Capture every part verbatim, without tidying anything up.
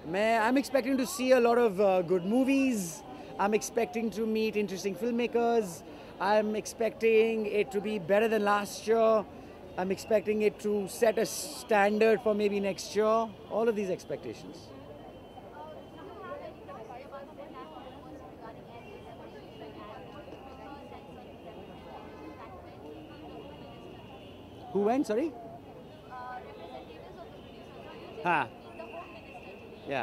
मैं I'm expecting to see a lot of uh, good movies. I'm expecting to meet interesting filmmakers. I'm expecting it to be better than last year. I'm expecting it to set a standard for maybe next year. All of these expectations. Who went? Sorry? Ah. Yeah.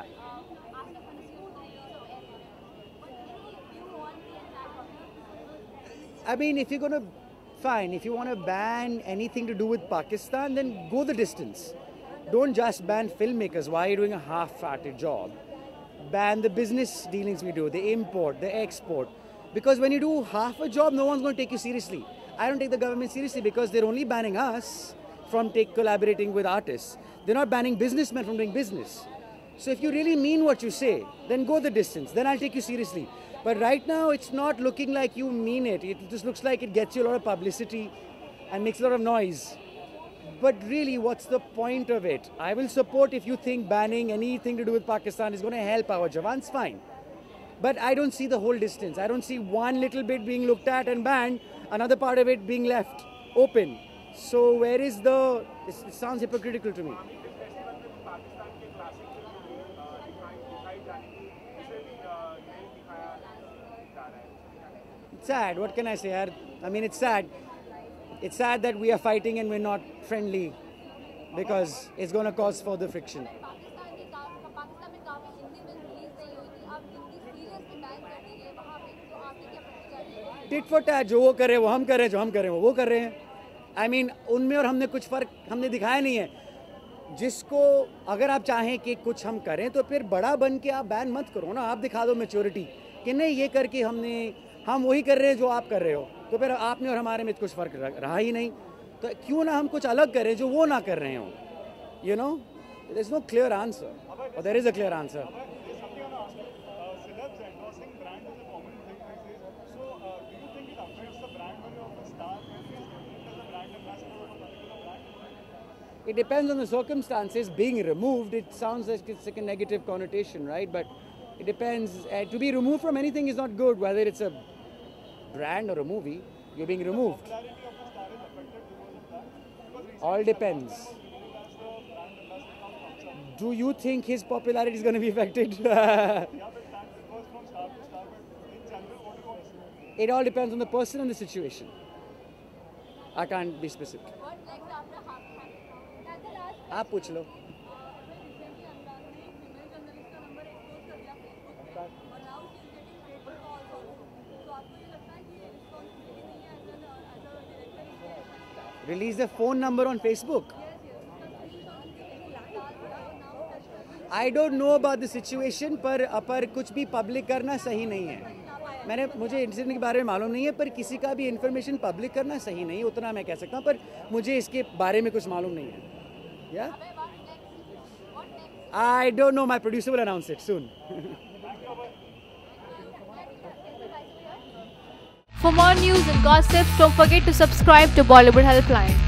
I mean, if you're going to, fine, if you want to ban anything to do with Pakistan, then go the distance. Don't just ban filmmakers. Why are you doing a half-hearted job? Ban the business dealings we do, the import, the export. Because when you do half a job, no one's going to take you seriously. I don't take the government seriously because they're only banning us from take collaborating with artists. They're not banning businessmen from doing business. So if you really mean what you say, then go the distance. Then I'll take you seriously. But right now, it's not looking like you mean it. It just looks like it gets you a lot of publicity and makes a lot of noise. But really, what's the point of it? I will support if you think banning anything to do with Pakistan is going to help our Jawans, fine. But I don't see the whole distance. I don't see one little bit being looked at and banned, another part of it being left open. So where is the... It sounds hypocritical to me. It's sad. What can I say? I mean, it's sad. It's sad that we are fighting and we're not friendly because it's going to cause further friction. Tit for tat जो वो कर रहे हैं वो हम कर रहे हैं जो हम कर रहे हैं वो कर रहे हैं आई मीन उनमें और हमने कुछ फ़र्क हमने दिखाया नहीं है जिसको अगर आप चाहें कि कुछ हम करें तो फिर बड़ा बन के आप बैन मत करो ना आप दिखा दो मैच्योरिटी कि नहीं ये करके हमने हम वही कर रहे हैं जो आप कर रहे हो तो फिर आपने और हमारे में कुछ फ़र्क रहा ही नहीं तो क्यों ना हम कुछ अलग करें जो वो ना कर रहे हो you know there is no clear answer और there is a clear answer It depends on the circumstances. Being removed, it sounds like it's like a negative connotation, right? But it depends. Uh, to be removed from anything is not good, whether it's a brand or a movie. You're being removed. All depends. Do you think his popularity is going to be affected? It all depends on the person and the situation. I can't be specific. आप पूछ लो Release the phone number on Facebook. I don't know about the situation पर अपर कुछ भी public करना सही नहीं है मैंने मुझे इंसिडेंट के बारे में मालूम नहीं है पर किसी का भी इन्फॉर्मेशन पब्लिक करना सही नहीं है उतना मैं कह सकता हूँ पर मुझे इसके बारे में कुछ मालूम नहीं है Yeah? I don't know. My producer will announce it soon. For more news and gossips, don't forget to subscribe to Bollywood Helpline.